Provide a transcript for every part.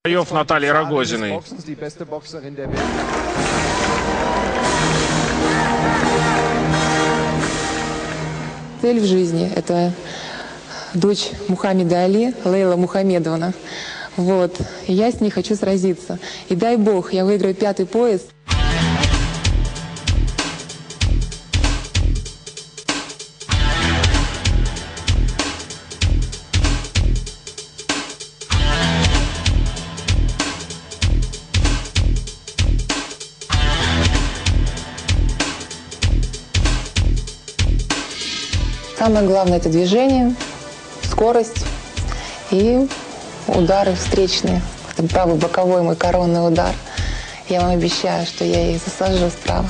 боев Натальи Рогозиной. Цель в жизни – это дочь Мухаммеда Али, Лейла Мухаммедовна. Вот. И я с ней хочу сразиться. И дай бог, я выиграю 5-й пояс. Самое главное – это движение, скорость и удары встречные. Это правый боковой мой коронный удар. Я вам обещаю, что я их засажу справа.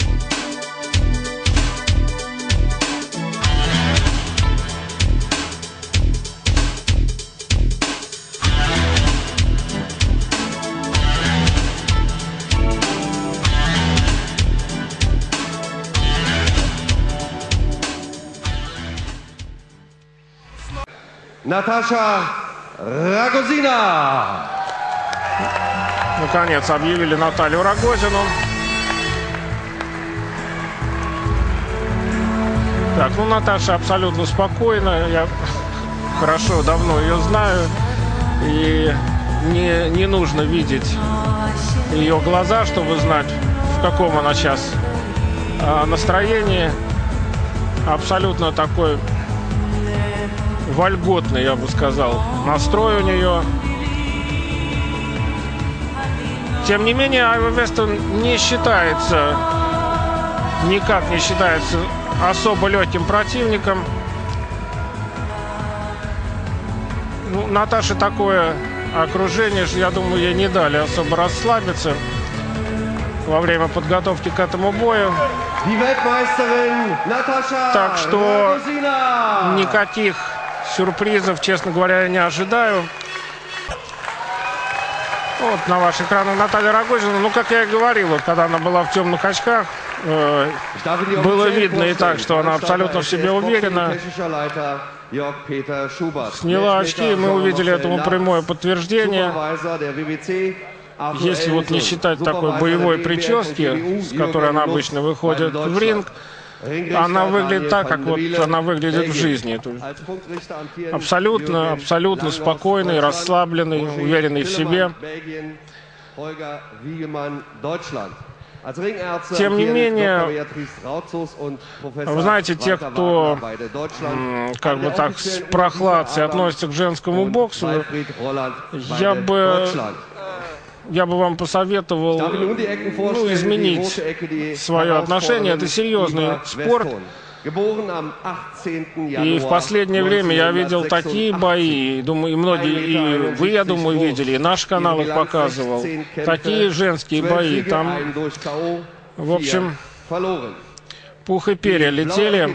Natascha Ragozina. Наконец объявили Наталью Рогозину. Так, ну Наташа абсолютно спокойна. Я хорошо, давно ее знаю. И не нужно видеть ее глаза, чтобы знать, в каком она сейчас настроении. Абсолютно такой вольготный, я бы сказал, настрой у нее. Тем не менее, Айва Вестон не считается, никак не считается особо легким противником. Ну, Наташе такое окружение, я думаю, ей не дали особо расслабиться во время подготовки к этому бою. Так что никаких сюрпризов, честно говоря, я не ожидаю. Вот на ваших экранах Наталья Рогозина. Ну, как я и говорил, вот, когда она была в темных очках, было видно и так, что она абсолютно в себе уверена. Сняла очки, и мы увидели этому прямое подтверждение. Если вот не считать такой боевой прически, с которой она обычно выходит в ринг, она выглядит так, как вот она выглядит в жизни. Абсолютно спокойный, расслабленный, уверенный в себе. Тем не менее, вы знаете, те, кто как бы так с прохладцей относится к женскому боксу, я бы вам посоветовал изменить свое отношение. Это серьезный спорт. И в последнее время я видел такие бои, думаю, и многие, и вы, я думаю, видели, и наш канал их показывал. Такие женские бои. Там, в общем, пух и перья летели.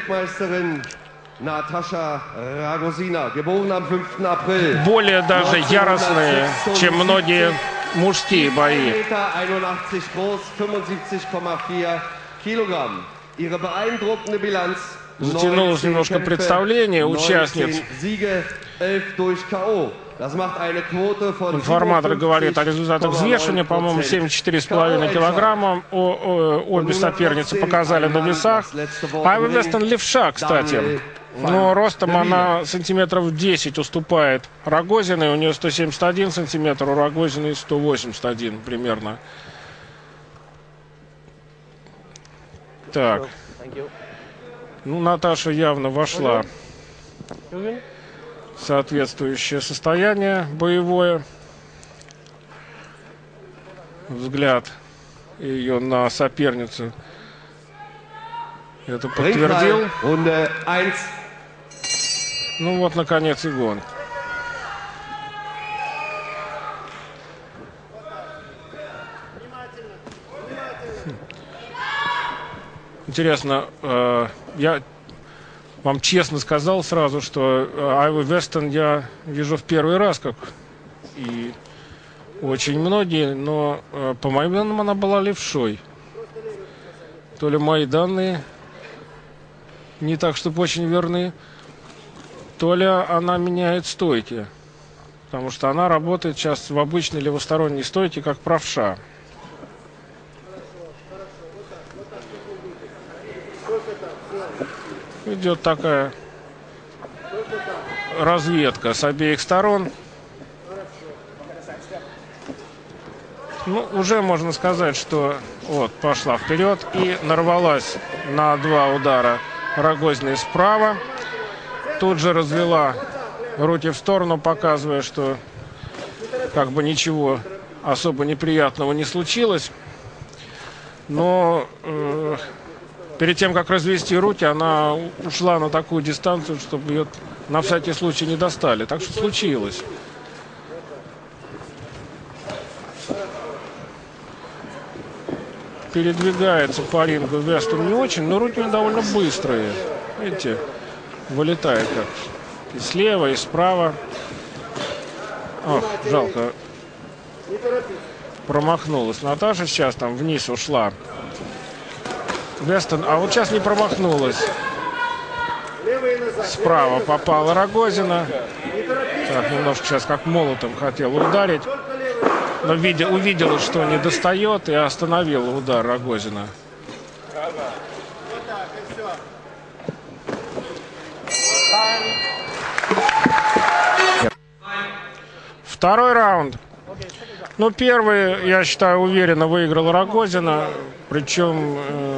Более даже яростные, чем многие мужские бои. Затянулось немножко представление участниц. Информатор говорит о результатах взвешивания. По-моему, 74,5 килограмма. Обе соперницы показали на весах. Айва Вестон левша, кстати. Но ростом она сантиметров 10 уступает Рогозиной. У нее 171 сантиметр, у Рогозиной 181 примерно. Так. Ну, Наташа явно вошла в соответствующее состояние боевое. Взгляд ее на соперницу это подтвердил. Ну вот, наконец, и гон. Интересно, я вам честно сказал сразу, что Айву Вестон я вижу в первый раз, как и очень многие, но по моим данным она была левшой. То ли мои данные не так, чтобы очень верны, то ли она меняет стойки. потому что она работает сейчас в обычной левосторонней стойке, как правша. Идет такая разведка с обеих сторон. Ну, уже можно сказать, что вот пошла вперед и нарвалась на два удара Рогозиной справа. Тут же развела руки в сторону, показывая, что как бы ничего особо неприятного не случилось. Но перед тем, как развести руки, она ушла на такую дистанцию, чтобы ее на всякий случай не достали. Так что случилось. Передвигается по рингу Вестон не очень, но руки у него довольно быстрые. Видите, вылетает как и слева, и справа. Ох, жалко. Промахнулась Наташа сейчас, там вниз ушла. Вестон, а вот сейчас не промахнулась. Справа попала Рогозина. Так, немножко сейчас как молотом хотела ударить. Но увидела, что не достает, и остановила удар Рогозина. Второй раунд. Ну, первый, я считаю, уверенно выиграл Рогозина. Причем,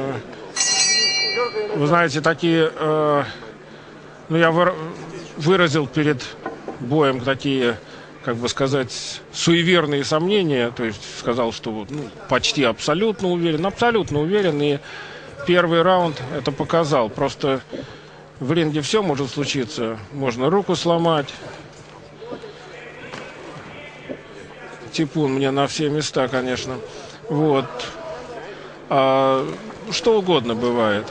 вы знаете, такие... ну, я выразил перед боем такие... как бы сказать, суеверные сомнения, то есть сказал, что почти абсолютно уверен, и первый раунд это показал. Просто в ринге все может случиться, можно руку сломать, типун мне на все места, конечно, вот, что угодно бывает.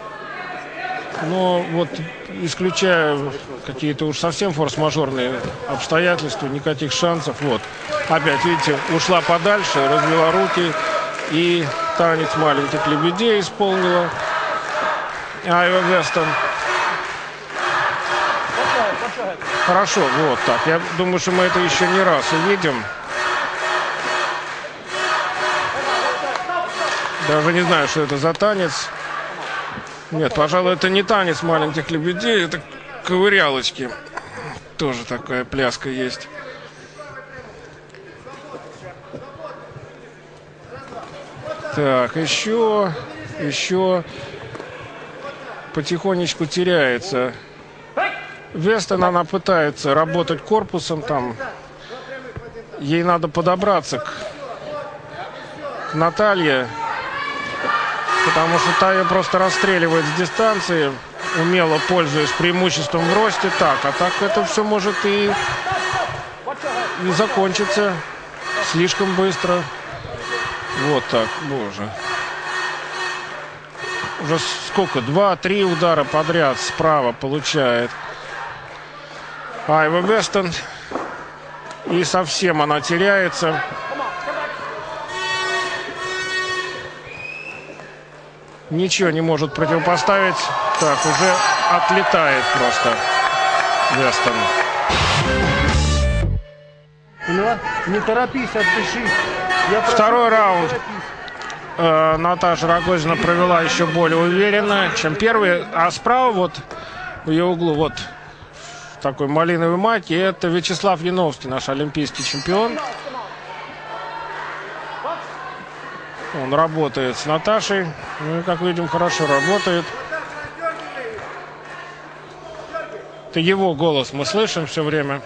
Но вот, исключая какие-то уж совсем форс-мажорные обстоятельства, никаких шансов. Вот, опять, видите, ушла подальше, развела руки и танец маленьких лебедей исполнила Айва Вестон. Хорошо, вот так. Я думаю, что мы это еще не раз увидим. Даже не знаю, что это за танец. Нет, пожалуй, это не танец маленьких лебедей, это ковырялочки. Тоже такая пляска есть. Так, еще потихонечку теряется. Вестон, она пытается работать корпусом там. Ей надо подобраться к Наталье. Потому что та ее просто расстреливает с дистанции, умело пользуясь преимуществом в росте. Так, а так это все может и закончиться слишком быстро. Вот так, боже. Уже сколько? 2-3 удара подряд справа получает Айва Вестон. И совсем она теряется. Ничего не может противопоставить. Так, уже отлетает просто Вестон. Не торопись, отдыши. Второй раунд. Наташа Рогозина провела еще более уверенно, чем первый. А справа вот в ее углу вот в такой малиновой майке это Вячеслав Яновский, наш олимпийский чемпион. Он работает с Наташей. Ну, как видим, хорошо работает. Это его голос мы слышим все время.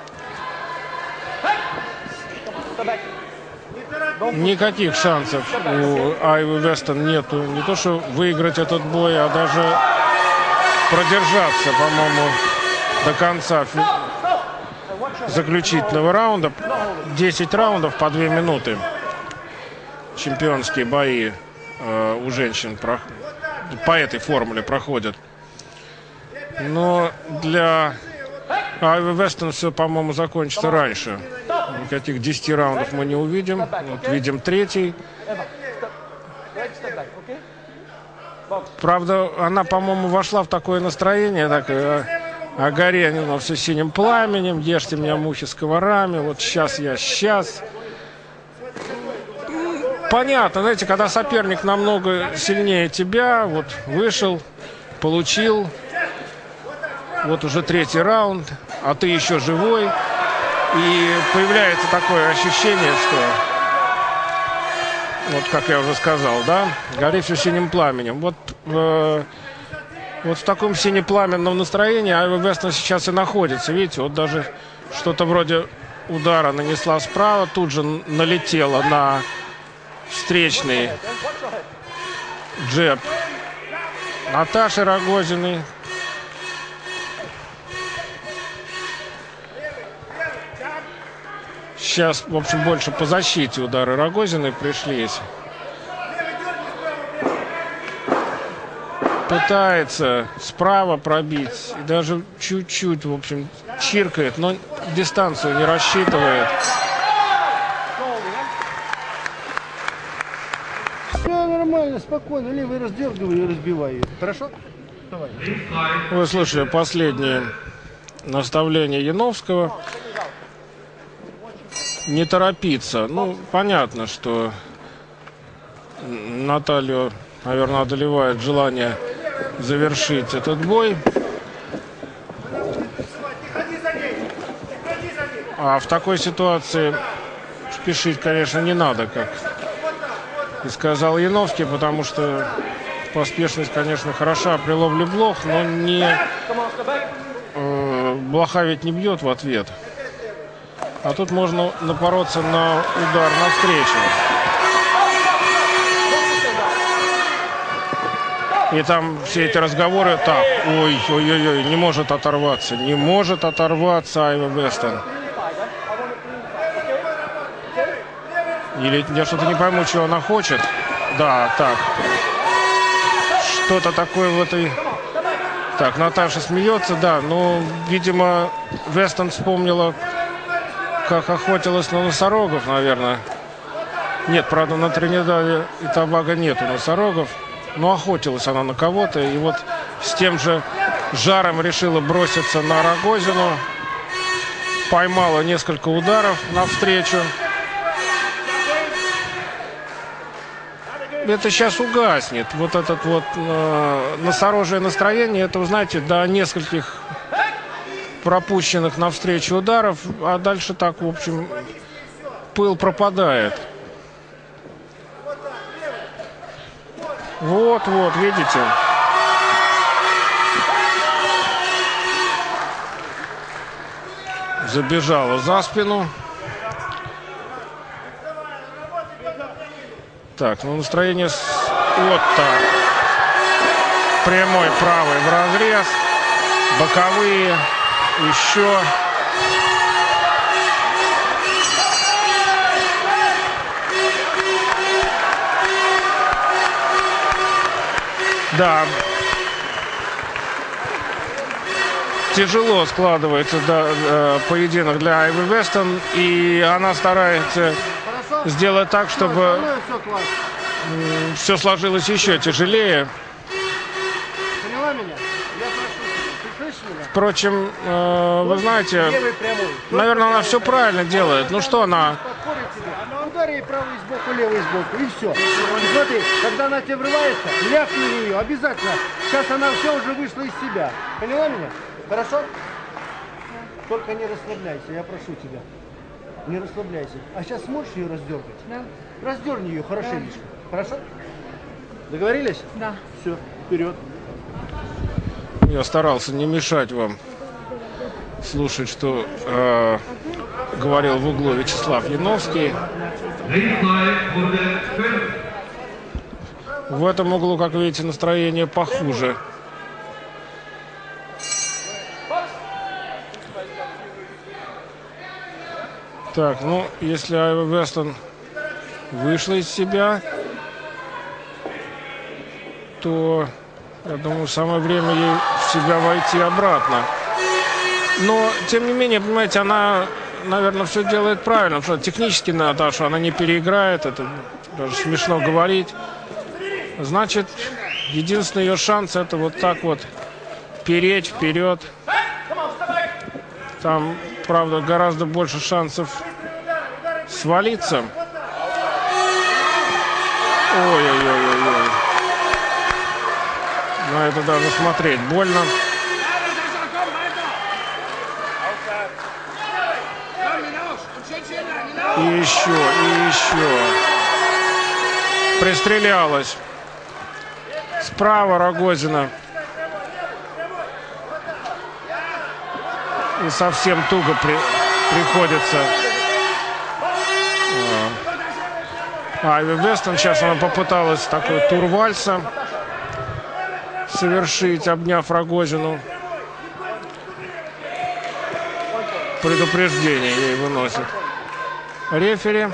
Никаких шансов у Айвы Вестон нету. Не то, что выиграть этот бой, а даже продержаться, по-моему, до конца заключительного раунда. 10 раундов по 2 минуты. Чемпионские бои у женщин по этой формуле проходят. Но для Айвы Вестон все, по-моему, закончится раньше. Никаких 10 раундов мы не увидим. Вот видим третий. Правда, она, по-моему, вошла в такое настроение, так, А Гаренина все синим пламенем, ешьте меня мухи с комарами, вот сейчас. Понятно, знаете, когда соперник намного сильнее тебя, вот вышел, получил, вот уже третий раунд, а ты еще живой, и появляется такое ощущение, что, вот как я уже сказал, да, гори все синим пламенем. Вот в таком синепламенном настроении Айва Вестон сейчас и находится. Видите, вот даже что-то вроде удара нанесла справа, тут же налетела на встречный джеб Наташи Рогозиной. Сейчас, в общем, больше по защите удары Рогозиной пришлись. Пытается справа пробить. И даже чуть-чуть, в общем, чиркает, но дистанцию не рассчитывает. Все нормально, спокойно. Левый раздергиваю и разбиваю. Хорошо? Давай. Вы слышали последнее наставление Яновского. Не торопиться. Ну, понятно, что Наталью, наверное, одолевает желание завершить этот бой. А в такой ситуации спешить, конечно, не надо, как и сказал Яновский, потому что поспешность, конечно, хороша при ловле блох, но не блоха ведь не бьет в ответ. А тут можно напороться на удар навстречу. И там все эти разговоры, так, ой-ой-ой, не может оторваться Айва Вестон. Или я что-то не пойму, чего она хочет. Да, так. Что-то такое в этой... Так, Наташа смеется, да, но, видимо, Вестон вспомнила, как охотилась на носорогов, наверное. Нет, правда, на Тринидаде и Тобаго нету носорогов. Но охотилась она на кого-то. И вот с тем же жаром решила броситься на Рогозину. Поймала несколько ударов навстречу. Это сейчас угаснет. Вот этот вот носорожье настроение. Это, вы знаете, до нескольких пропущенных навстречу ударов. А дальше так, в общем, пыл пропадает. Вот, видите? Забежала за спину. Так, ну настроение вот так. Прямой правый в разрез. Боковые. Еще. Да. Тяжело складывается поединок для Айвы Вестон. И она старается сделать так, чтобы все сложилось еще тяжелее. Поняла меня? Я прошу. Ты слышишь меня? Впрочем, вы знаете, наверное, она все правильно делает. Ну что она... Ударь ей правый сбоку, левый сбоку, и все. И смотри, когда она тебе врывается, ляпни ее, обязательно. Сейчас она все уже вышла из себя. Поняла меня? Хорошо? Только не расслабляйся, я прошу тебя. Не расслабляйся. А сейчас сможешь ее раздергать? Да. Раздерни ее хорошенечко. Да. Хорошо? Договорились? Да. Все, вперед. Я старался не мешать вам слушать, что говорил в углу Вячеслав Яновский. В этом углу, как видите, настроение похуже. Так, ну, если Айва Вестон вышла из себя, то, я думаю, самое время ей в себя войти обратно. Но, тем не менее, понимаете, она, наверное, все делает правильно. Потому что технически Наташу она не переиграет. Это даже смешно говорить. Значит, единственный ее шанс — это вот так вот переть вперед Там, правда, гораздо больше шансов свалиться. Ой-ой-ой-ой-ой. На это даже смотреть больно. И еще, и еще. Пристрелялась. Справа Рогозина. И совсем туго приходится. Айви Вестон. Сейчас она попыталась такой тур вальса совершить, обняв Рогозину. Предупреждение ей выносит рефери.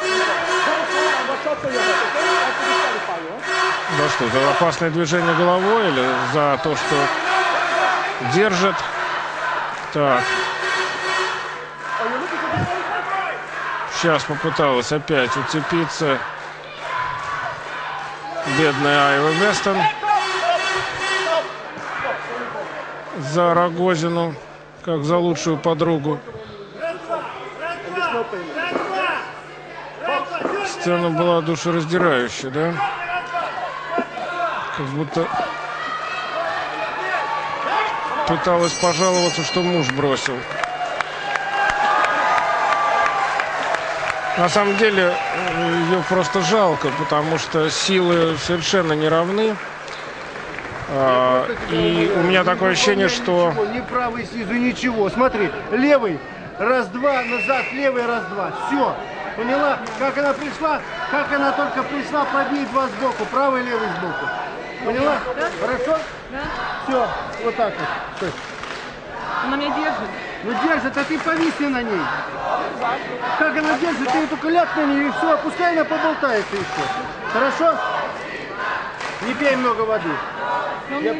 Да что, за опасное движение головой или за то, что держит? Так. Сейчас попыталась опять уцепиться бедная Айви Вестон за Рогозину, как за лучшую подругу. Сцена была душераздирающая, да? Как будто пыталась пожаловаться, что муж бросил. На самом деле ее просто жалко, потому что силы совершенно не равны. И у меня такое ощущение, что... Ни правый снизу, ничего. Смотри, левый, раз-два, назад, левый, раз-два. Все. Поняла? Как она пришла? Как она только пришла, под ней два сбоку. Правый, левый сбоку. Поняла? Да? Хорошо? Да? Все. Вот так вот. Стой. Она меня держит. Ну держит, а ты повисни на ней. Как она держит, ты только ляг на нее и все. Пускай она поболтается и все. Хорошо? Не пей много воды. Я...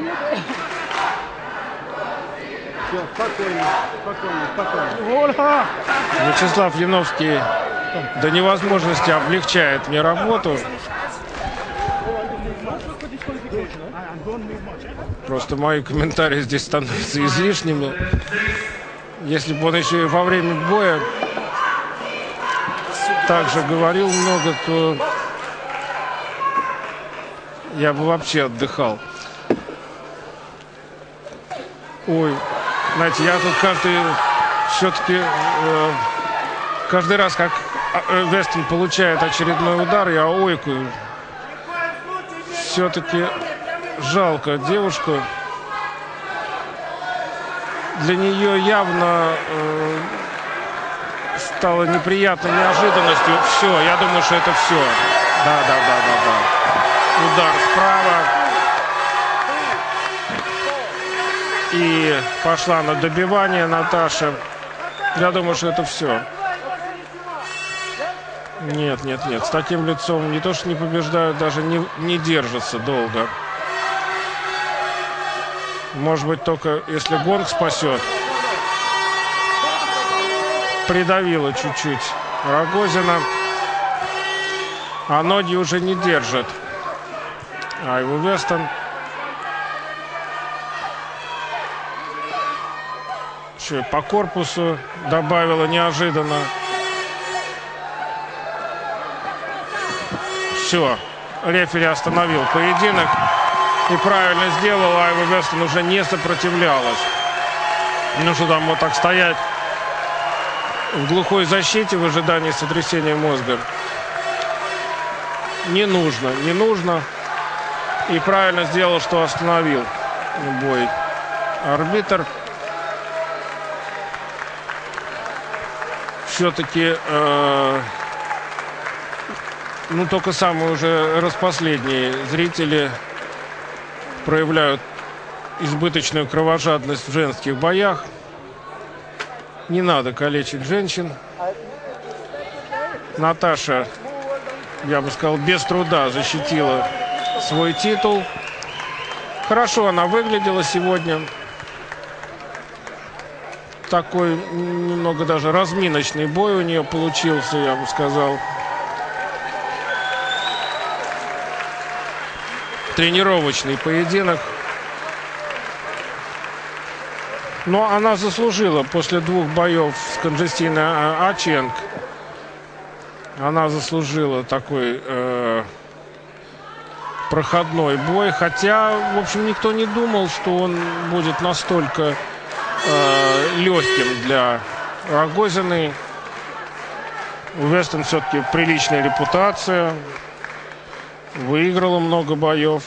Все, спокойно, спокойно, спокойно. Вячеслав Яновский до невозможности облегчает мне работу. Просто мои комментарии здесь становятся излишними. Если бы он еще и во время боя также говорил много, то я бы вообще отдыхал. Ой, знаете, я тут каждый раз, как Вестон получает очередной удар, я ойкаю. Все-таки жалко девушку. Для нее явно стало неприятной неожиданностью. Все, я думаю, что это все. Да. Удар справа. И пошла на добивание Наташа. Я думаю, что это все. Нет. С таким лицом не то, что не побеждают, даже не держатся долго. Может быть, только если гонг спасет. Придавила чуть-чуть Рогозина. А ноги уже не держат Айви Вестон. Еще и по корпусу добавила неожиданно. Все, рефери остановил поединок. И правильно сделал, Айви Вестон уже не сопротивлялась. Ну что там вот так стоять в глухой защите в ожидании сотрясения мозга? Не нужно. И правильно сделал, что остановил бой арбитр. Все-таки, только самые уже распоследние зрители проявляют избыточную кровожадность в женских боях. Не надо калечить женщин. Наташа, я бы сказал, без труда защитила свой титул. Хорошо она выглядела сегодня. Такой немного даже разминочный бой у нее получился, я бы сказал. Тренировочный поединок. Но она заслужила после 2 боев с Конжестиной Аченко. Она заслужила такой проходной бой. Хотя, в общем, никто не думал, что он будет настолько легким для Рогозиной. У Вестон все-таки приличная репутация. Выиграла много боев.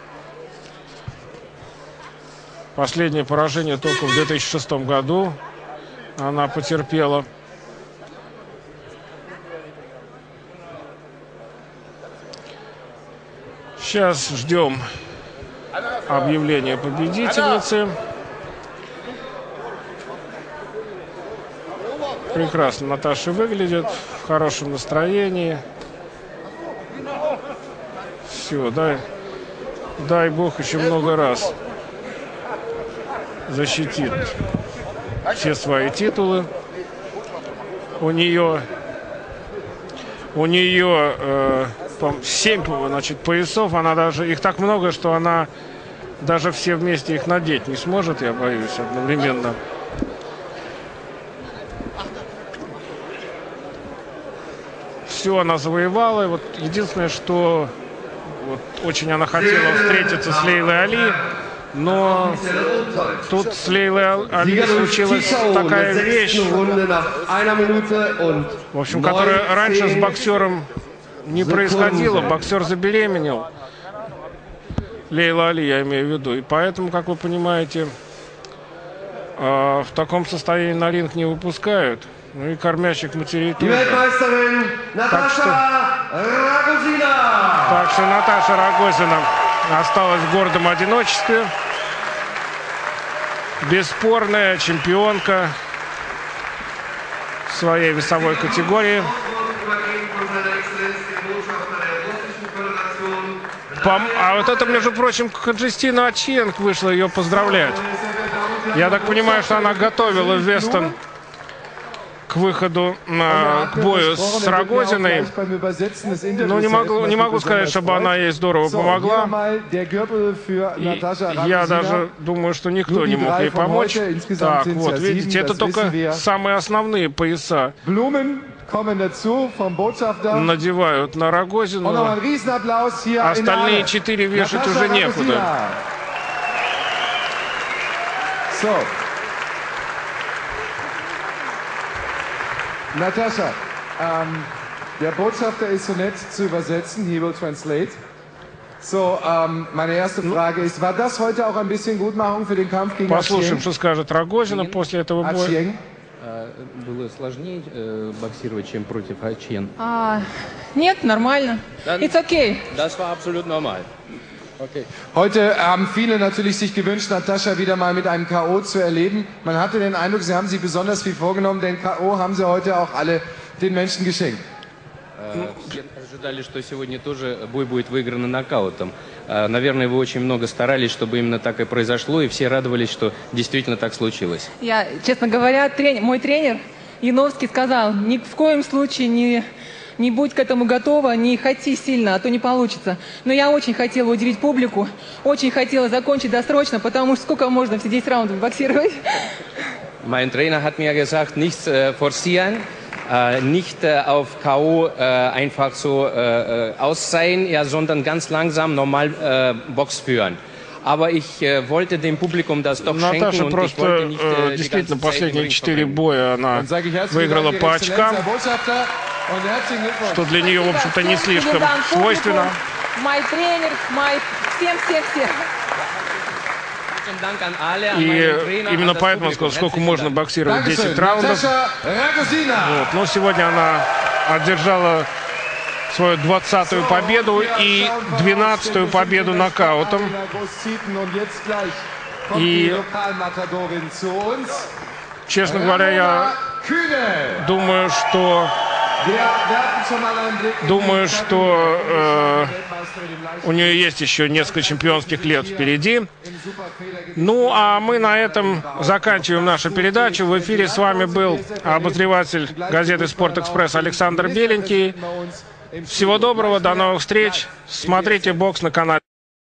Последнее поражение только в 2006 году она потерпела. Сейчас ждем объявления победительницы. Прекрасно Наташа выглядит, в хорошем настроении. Все, дай бог еще много раз защитит все свои титулы. У нее 7, значит, поясов. Она даже, их так много, что она даже все вместе их надеть не сможет, я боюсь, одновременно. Все она завоевала. И вот единственное, что вот, очень она хотела встретиться с Лейлой Али. Но тут с Лейлой Али случилась такая вещь, в общем, которая раньше с боксером не происходила. Боксер забеременел. Лейла Али, я имею в виду. И поэтому, как вы понимаете, в таком состоянии на ринг не выпускают. Ну и кормящих матерей тоже. Так что Наташа Рогозина осталась в гордом одиночестве. Бесспорная чемпионка в своей весовой категории. А вот это, между прочим, Конжестина Аченко вышла ее поздравлять. Я так понимаю, что она готовила Вестон к выходу к бою с Рогозиной. Но не могу сказать, чтобы она ей здорово помогла. И я даже думаю, что никто не мог ей помочь. Так, вот, видите, это только самые основные пояса надевают на Рогозину. Остальные 4 вешать уже некуда. Natascha, der Botschafter ist so nett zu übersetzen. He will translate. So, meine erste Frage ist, war das heute auch ein bisschen Gutmachung für den Kampf gegen Послушаем, что скажет Рогозина после этого боя. Было сложнее боксировать, чем против Ачен? Нет, нормально. It's okay. Das war absolut normal. Okay. Heute haben viele natürlich sich gewünscht, Natascha wieder mal mit einem K.O. zu erleben. Man hatte den Eindruck, Sie haben sich besonders viel vorgenommen, denn K.O. haben Sie heute auch alle den Menschen geschenkt. Все ожидали, что сегодня тоже бой будет выигран нокаутом. Наверное, вы очень много старались, чтобы именно так и произошло, и все радовались, что действительно так случилось. Я, честно говоря, мой тренер Яновский сказал, ни в коем случае не будь к этому готова, не хоти сильно, а то не получится. Но я очень хотела удивить публику, очень хотела закончить досрочно, потому что сколько можно все 10 раундов боксировать. Mein Trainer hat mir gesagt, nichts forcieren, nicht auf K.O. einfach so aus sein, ja, sondern ganz langsam normal Box führen. Aber ich wollte dem Publikum das doch schenken und ich wollte nicht действительно последние 4 боя она выиграла по очкам, что для нее, в общем-то, не слишком свойственно. Мой тренер, всем. И именно поэтому он сказал, сколько можно боксировать 10 раундов. Вот. Но сегодня она одержала свою 20-ю победу и 12-ю победу нокаутом. И, честно говоря, я думаю, что у нее есть еще несколько чемпионских лет впереди. Ну, а мы на этом заканчиваем нашу передачу. В эфире с вами был обозреватель газеты «Спортэкспресс» Александр Беленький. Всего доброго, до новых встреч. Смотрите бокс на канале.